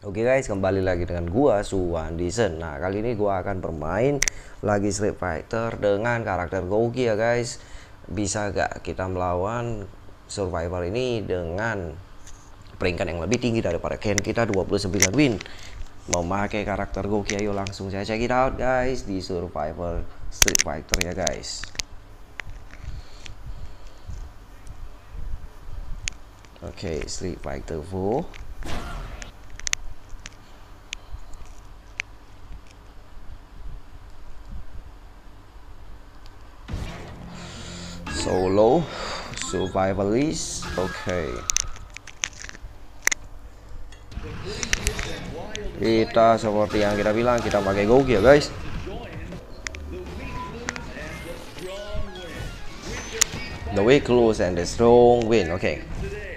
Oke guys, kembali lagi dengan gua Suwandisen. Nah, kali ini gua akan bermain lagi Street Fighter dengan karakter Gouki ya guys. Bisa gak kita melawan survivor ini dengan peringkat yang lebih tinggi daripada Ken kita 29 win memakai karakter Gouki? Ayo langsung saya check it out guys di survivor Street Fighter ya guys. Oke, Street Fighter 4. Solo survivalist. Oke. Kita seperti yang kita bilang, kita pakai Gouki ya guys. The weak lose and the strong win. Oke.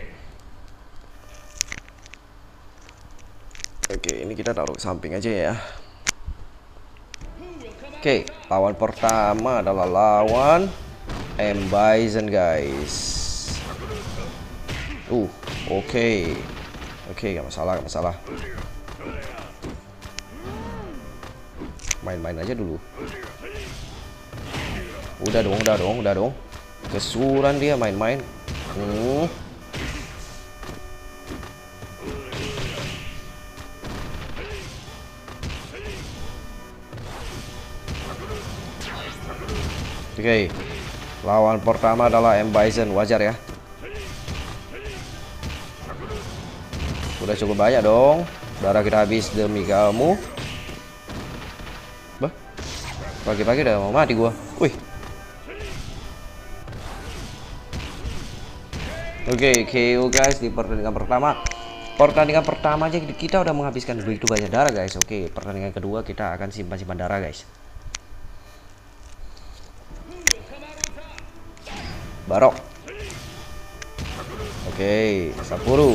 Oke, ini kita taruh ke samping aja ya. Oke, lawan pertama adalah lawan M. Bison guys. Oke, gak masalah. Main-main aja dulu. Udah dong. Kesuran dia main-main. Oke. Lawan pertama adalah M. Bison, wajar ya. Udah cukup banyak dong. Darah kita habis demi kamu. Bah, pagi-pagi udah mau mati gua. Wih. Oke, KO guys di pertandingan pertama. Pertandingan pertama aja kita udah menghabiskan begitu banyak darah guys. Oke, pertandingan kedua kita akan simpan darah guys. Barok. Oke, Sapuru.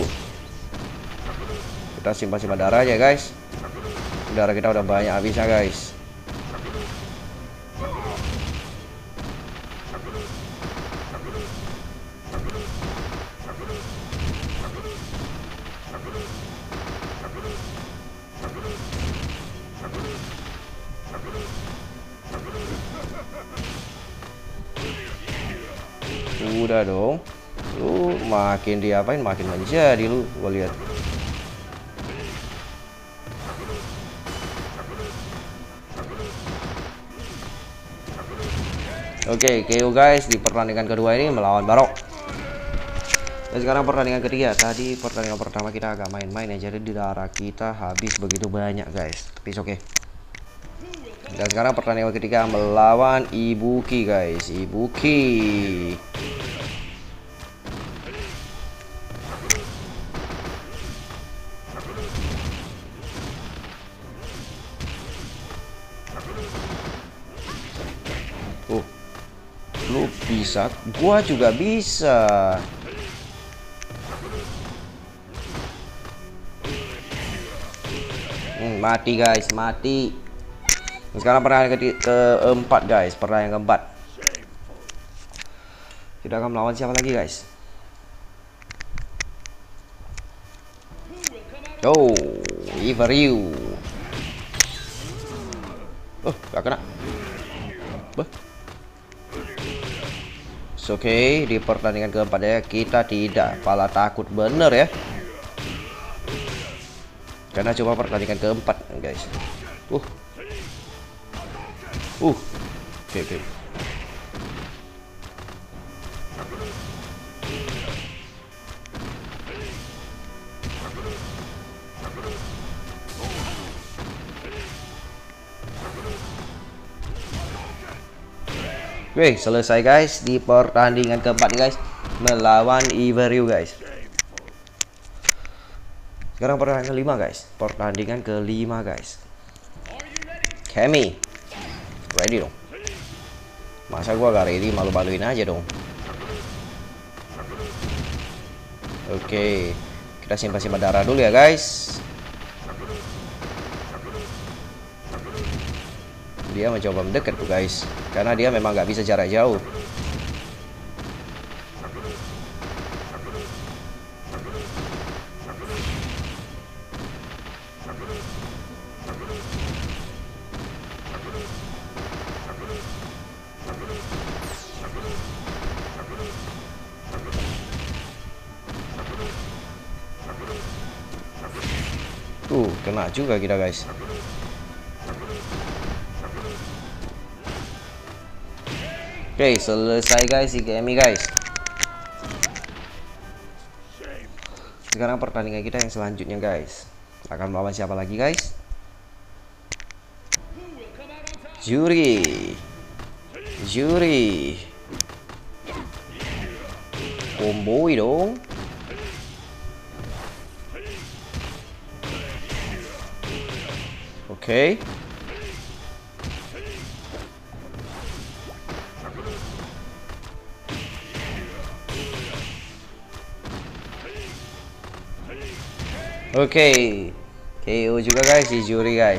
Kita simpan darah aja guys. Darah kita udah banyak habisnya guys. Udah dong. Lu makin diapain makin menjadi lu, gua lihat. Oke, KO guys di pertandingan kedua ini melawan Barok. Dan sekarang pertandingan ketiga. Tadi pertandingan pertama kita agak main-main ya, jadi di darah kita habis begitu banyak guys. Tapi oke. Dan sekarang pertandingan ketiga melawan Ibuki guys. Ibuki. Lu bisa, gua juga bisa. Mati guys, mati. Sekarang pertandingan keempat guys, pertandingan keempat. Kita akan melawan siapa lagi guys? Iveryu. Gak kena. Oke, di pertandingan keempat ya kita tidak pala takut bener ya. Karena coba pertandingan keempat guys. Oke. Oke, selesai guys di pertandingan keempat guys melawan Iveryu guys. Sekarang pertandingan kelima guys. Pertandingan kelima guys. Kemi, ready dong. Masa gua gak ready, malu-maluin aja dong. Oke, kita simpan darah dulu ya guys. Dia mencoba mendekat tuh guys, karena dia memang nggak bisa jarak jauh. Kena juga kita guys. Oke, selesai guys IGMI guys. Sekarang pertandingan kita yang selanjutnya guys. Akan melawan siapa lagi guys? Juri. Komboi dong. Oke. Oke. KO juga guys di Juri guys.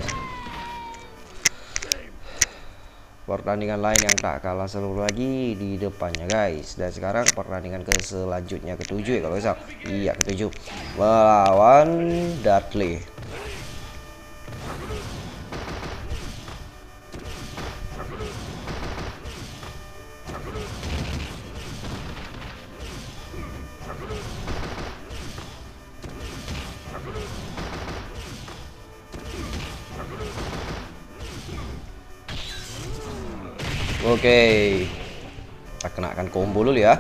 Pertandingan lain yang tak kalah seru lagi di depannya guys. Dan sekarang pertandingan ke selanjutnya ketujuh ya kalau nggak salah. Iya ketujuh, melawan Dudley. Oke, kita kenakan combo dulu ya.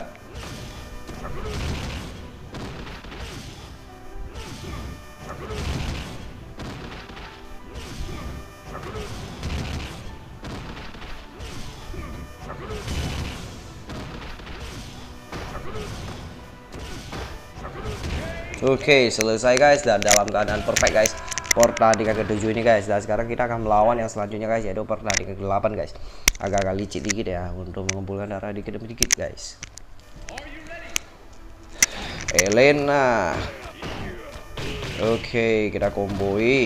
Oke, selesai guys, dan dalam keadaan perfect guys pertandingan ke-7 ini guys. Dan sekarang kita akan melawan yang selanjutnya guys, yaitu pertandingan ke-8 guys. Agak-agak licik dikit ya untuk mengumpulkan darah dikit demi dikit guys. Elena. Oke, kita komboi.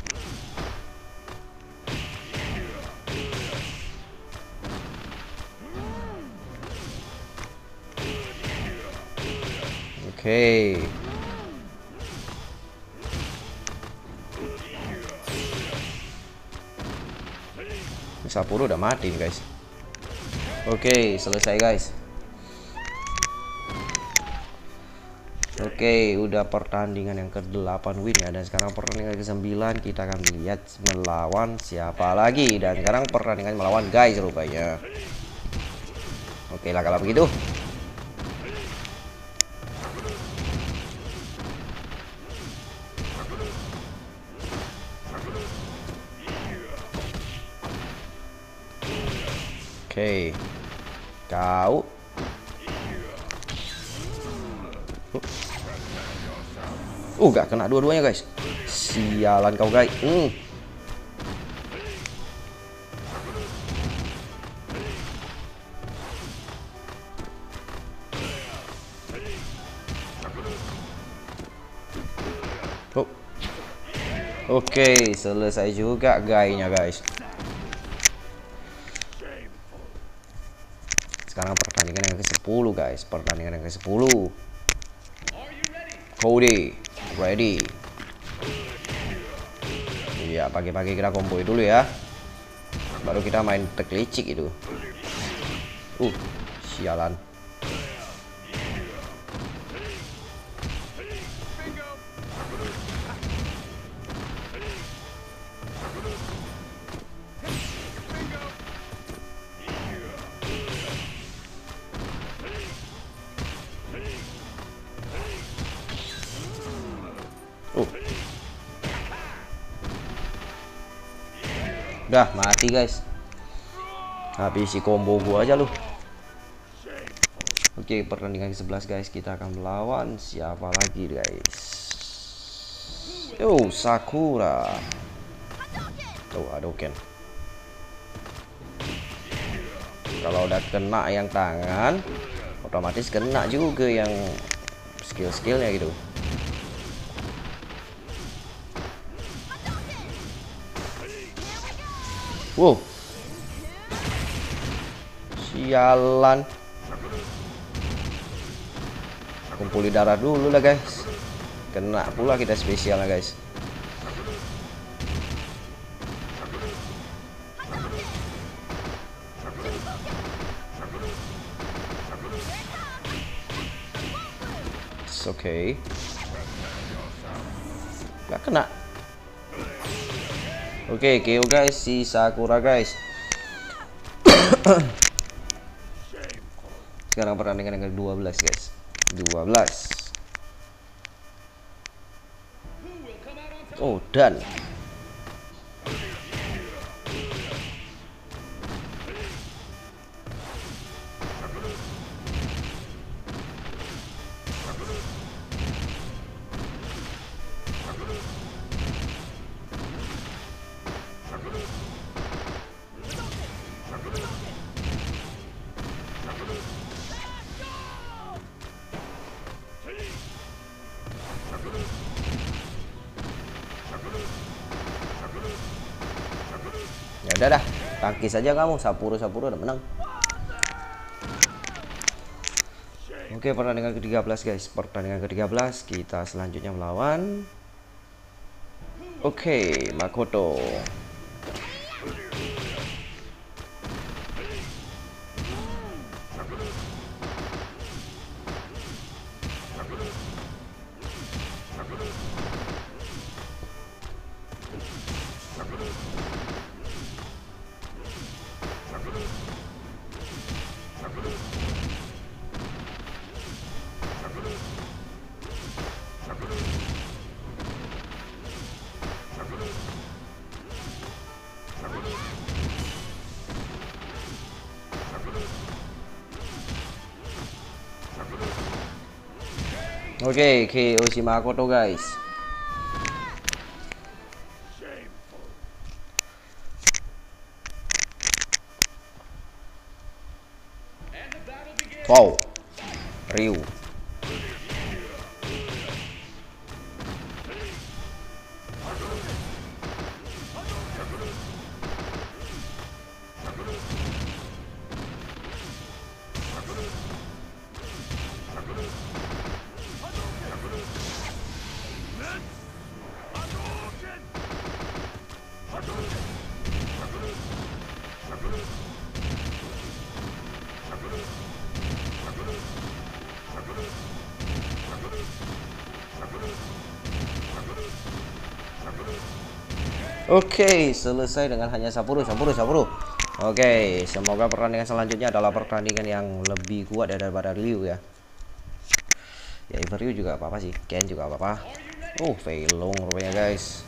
Oke. Sapporo udah mati nih guys. Oke, selesai guys. Oke, udah pertandingan yang ke-8 win ya. Dan sekarang pertandingan ke-9 kita akan lihat melawan siapa lagi. Dan sekarang pertandingan melawan guys rupanya. Oke lah kalau begitu. Oke, kau gak kena dua-duanya guys. Sialan kau guys. Oke, selesai juga gayanya guys. Sekarang pertandingan yang ke-10 guys. Pertandingan yang ke-10. Cody ready. Iya, pagi-pagi kita komboi dulu ya. Baru kita main tek licik itu. Sialan. Udah mati guys. Habisi combo gua aja lu. Oke, pertandingan ke-11 guys, kita akan melawan siapa lagi guys? Sakura. Hadouken. Kalau udah kena yang tangan, otomatis kena juga yang skill-skillnya gitu. Wow, sialan. Kumpuli darah dulu lah guys. Kena pula kita spesial lah guys. Oke. Gak kena. Oke, KO guys si Sakura guys. Sekarang pertandingan yang ke-12 guys. 12. Oh, dan ya udah dah, tangkis aja kamu, Sapuru udah menang. Oke, pertandingan ke-13 guys. Pertandingan ke-13 kita selanjutnya melawan Makoto. Oke, KO si Makoto guys. Wow, Ryu. Oke, selesai dengan hanya Sapuru. Oke, semoga pertandingan selanjutnya adalah pertandingan yang lebih kuat ya daripada Ryu ya. Ya, Ryu juga apa-apa sih, Ken juga apa-apa. Fei Long rupanya guys.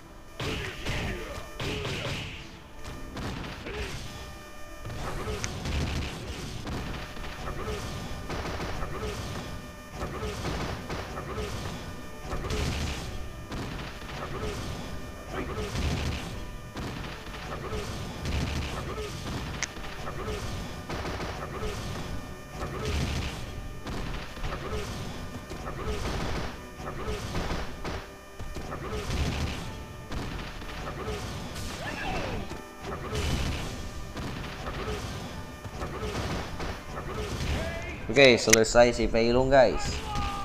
Oke, selesai si Fei Long guys.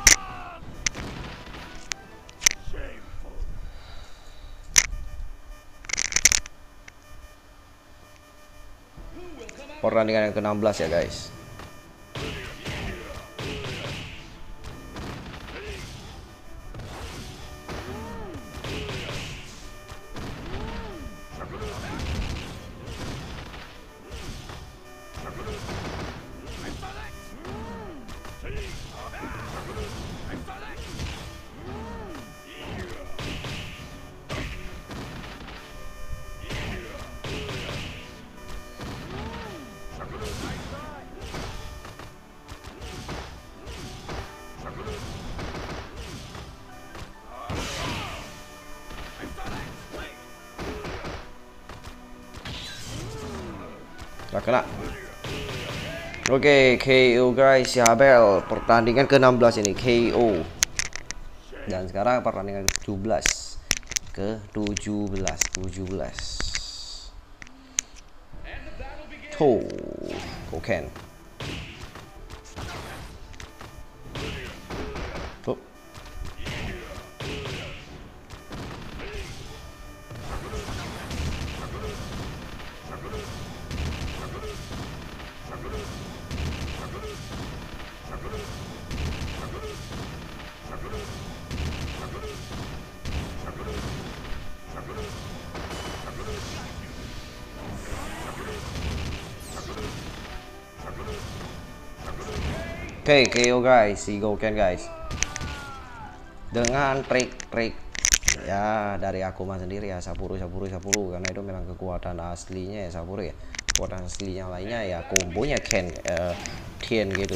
Pertandingan yang ke-16 ya guys. Gak kena. Oke, KO guys ya Bel. Pertandingan ke-16 ini KO. Dan sekarang pertandingan ke-17. Koken. Oke, KO guys, si Gouken guys. Dengan trik-trik ya dari Akuma sendiri ya, Saburo karena itu memang kekuatan aslinya ya Saburo ya. Kekuatan aslinya lainnya ya kombonya Tien gitu.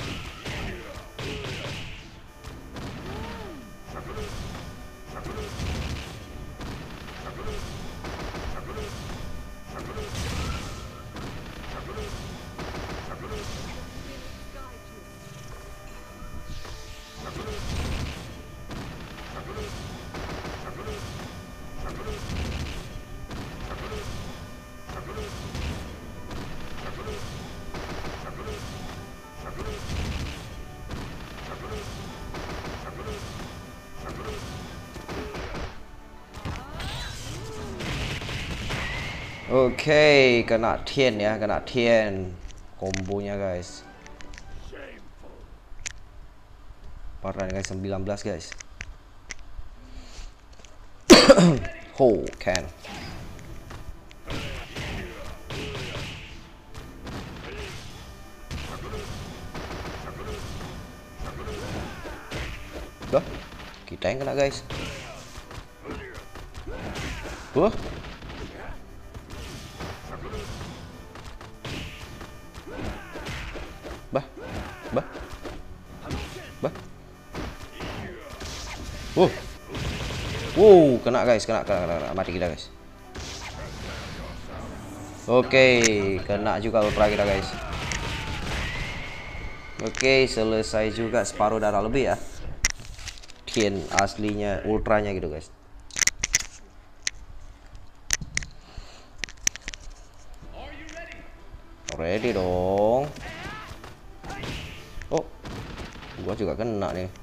Oke, kena Tien ya, kena Tien kombonya guys. Parah guys, 19 guys. Ho, can. Dah, kita yang kena guys. Bah. Wow, kena guys, kena, mati kita guys. Oke, kena juga ultra kita guys. Oke, selesai juga, separuh darah lebih ya. Tien aslinya, ultranya gitu guys. Ready dong. Oh, gua juga kena nih.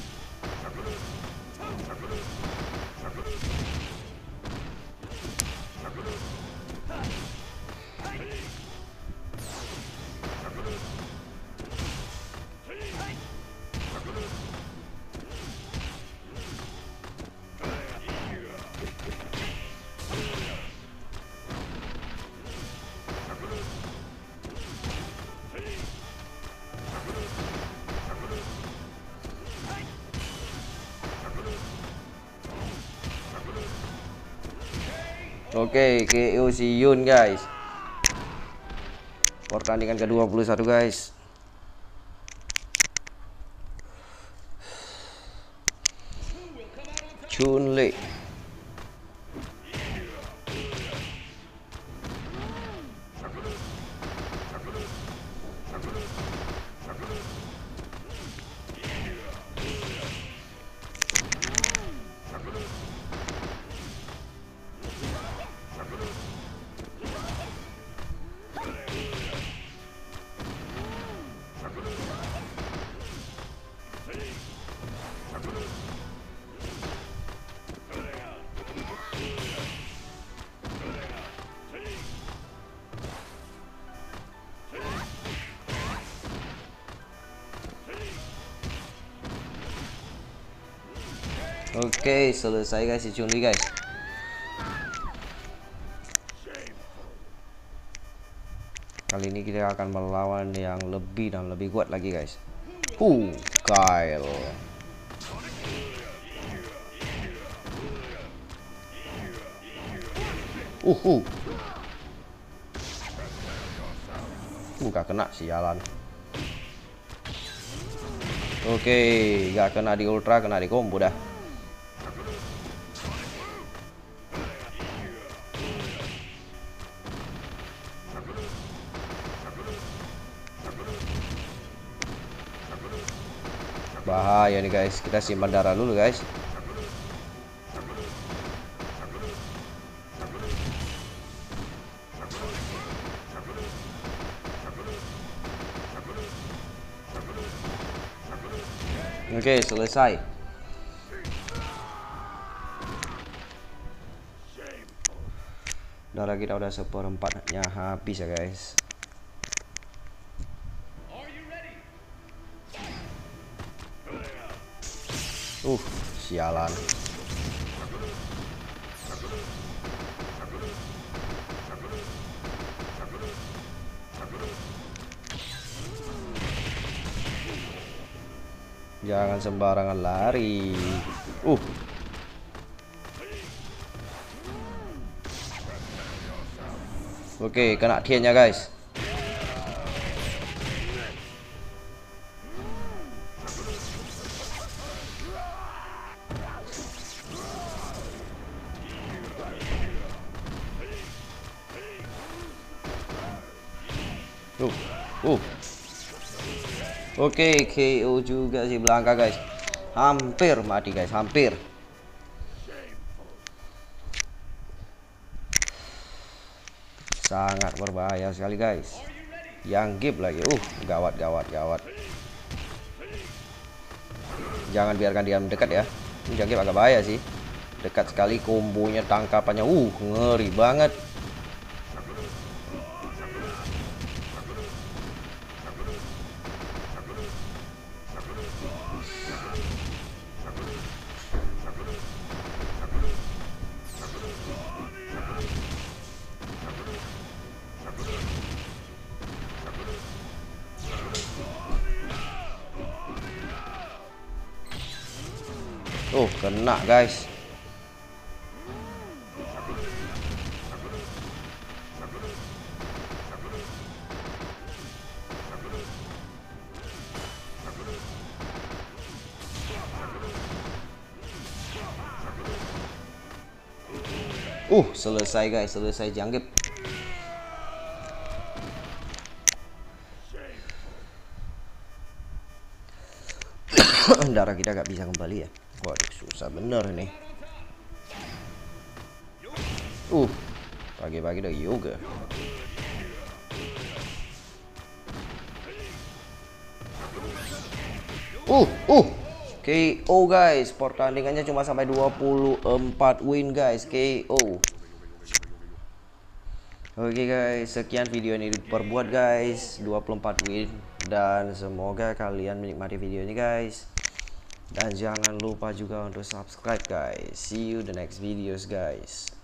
Oke, KO si Yun guys. Pertandingan ke-21 guys. Chun-Li. Oke, selesai guys si Chun-Li guys. Kali ini kita akan melawan yang lebih dan lebih kuat lagi guys. Kyle. Gak kena, sialan. Oke, gak kena di ultra, kena di combo dah. Bahaya nih guys, kita simpan darah dulu guys. Oke, selesai. Darah kita udah seperempatnya habis ya guys. Sialan. Jangan sembarangan lari. Oke, kena Tiannya guys. Oke, KO juga si Blanka guys. Hampir mati guys, hampir. Sangat berbahaya sekali guys. Yang gip lagi. Gawat. Jangan biarkan dia mendekat ya. Ini yang gip agak bahaya sih. Dekat sekali kombonya, tangkapannya. Ngeri banget. Kena guys. Selesai guys, selesai Janggip. Darah kita gak bisa kembali ya. Waduh, susah bener nih. Pagi-pagi udah yoga. KO guys. Pertandingannya cuma sampai 24 win guys. KO. Oke guys, sekian video ini diperbuat guys, 24 win, dan semoga kalian menikmati video ini guys. Dan jangan lupa juga untuk subscribe guys. See you the next videos guys.